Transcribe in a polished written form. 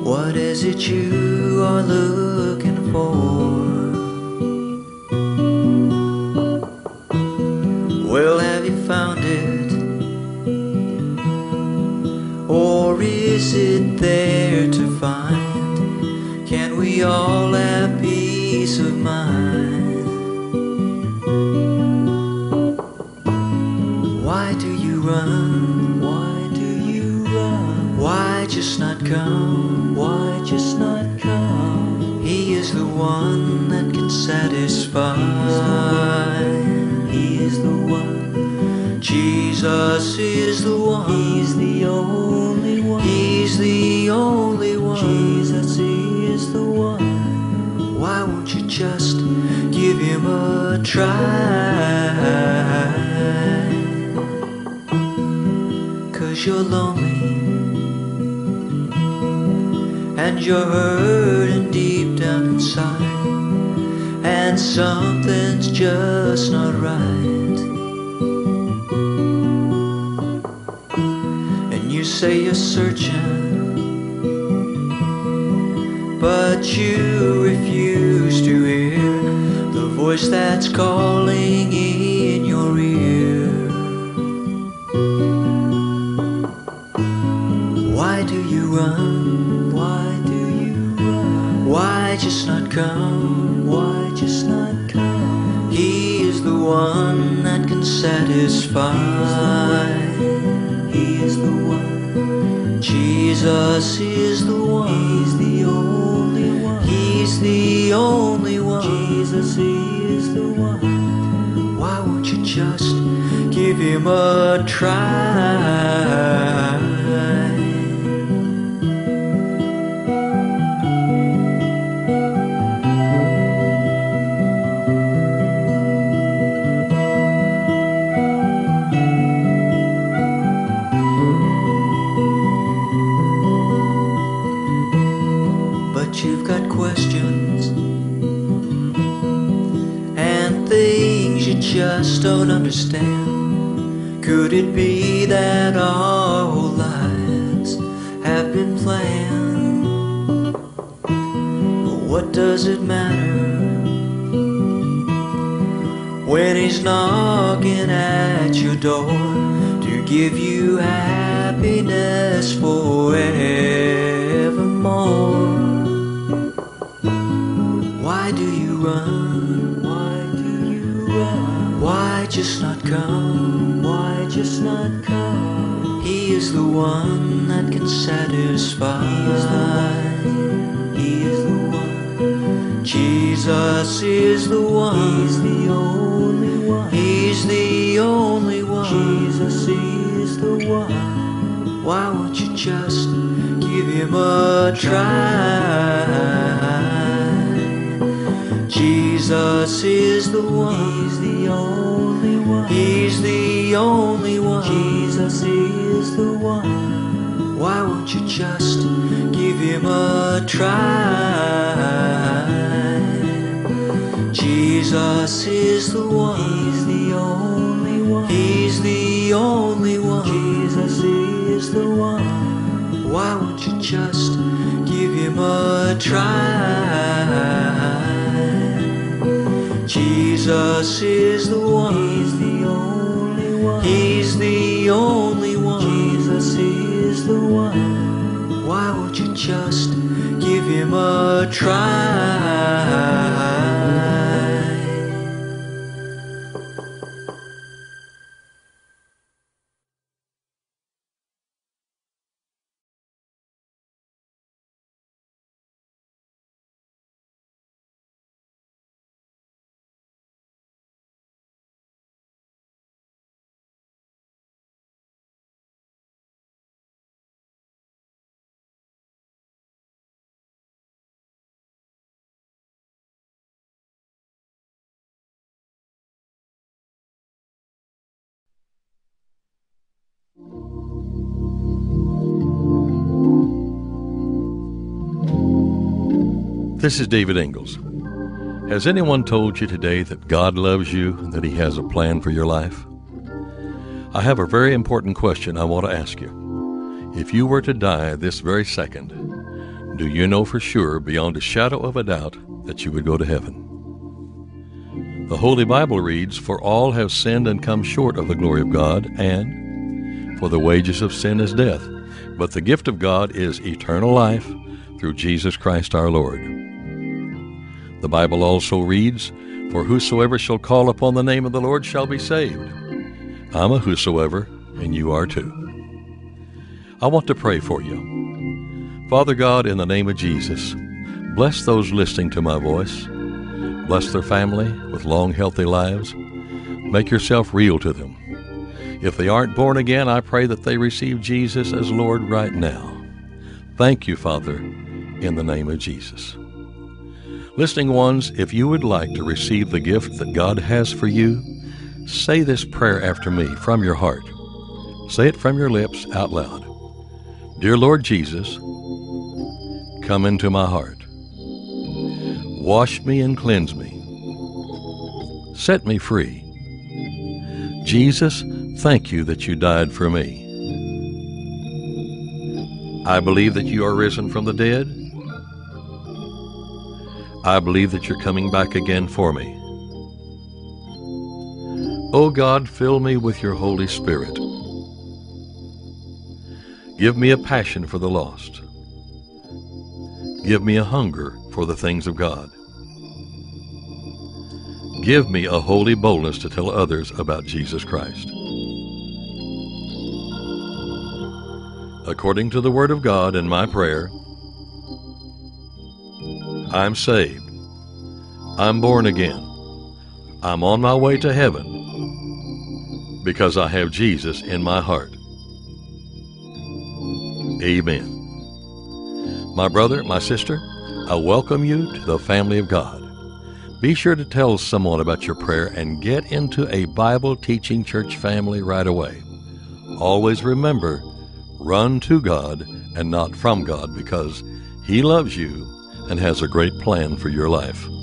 What is it you are looking for? Well, have you found it? Or is it there to find? Can we all have peace of mind? Why do you run? Why do you run? Why just not come? Why just not come? He is the one that can satisfy. He is the one. Jesus is the one. He's the only one. He's the only one. Jesus is the one. Why won't you just give him a try? 'Cause you're lonely and you're hurting deep down inside, and something's just not right. And you say you're searching, but you refuse to hear the voice that's calling in your ear. Why do you run? Why do you run? Why just not come? Why just not come? He is the one that can satisfy. He is the one. Jesus is the one. He's the only one. He's the only one. Jesus is the one. Why won't you just give him a try? You've got questions and things you just don't understand. Could it be that our whole lives have been planned? But what does it matter when he's knocking at your door to give you happiness forevermore? Why do you run? Why do you run? Why just not come? Why just not come? He is the one that can satisfy. He is the one. Jesus is the one. He's the only one. He's the only one. Jesus is the one. Why won't you just give him a try? Jesus is the one. He's the only one. He's the only one. Jesus is the one. Why won't you just give him a try? Jesus is the one. He's the only one. He's the only one. Jesus is the one. Why won't you just give him a try? Jesus is the one. He's the only one. He's the only one. Jesus is the one. Why won't you just give him a try? This is David Ingalls. Has anyone told you today that God loves you and that He has a plan for your life? I have a very important question I want to ask you. If you were to die this very second, Do you know for sure, beyond a shadow of a doubt, that you would go to heaven? The Holy Bible reads, "For all have sinned and come short of the glory of God, and for the wages of sin is death, but the gift of God is eternal life through Jesus Christ our Lord." The Bible also reads, "For whosoever shall call upon the name of the Lord shall be saved." I'm a whosoever, and you are too. I want to pray for you. Father God, in the name of Jesus, bless those listening to my voice. Bless their family with long, healthy lives. Make yourself real to them. If they aren't born again, I pray that they receive Jesus as Lord right now. Thank you, Father, in the name of Jesus. Listening ones, if you would like to receive the gift that God has for you, say this prayer after me from your heart. Say it from your lips out loud. Dear Lord Jesus, come into my heart. Wash me and cleanse me. Set me free. Jesus, thank you that you died for me. I believe that you are risen from the dead. I believe that you're coming back again for me. Oh God, fill me with your Holy Spirit. Give me a passion for the lost. Give me a hunger for the things of God. Give me a holy boldness to tell others about Jesus Christ. According to the Word of God and my prayer, I'm saved. I'm born again. I'm on my way to heaven because I have Jesus in my heart. Amen. My brother, my sister, I welcome you to the family of God. Be sure to tell someone about your prayer and get into a Bible-teaching church family right away. Always remember, run to God and not from God, because He loves you and has a great plan for your life.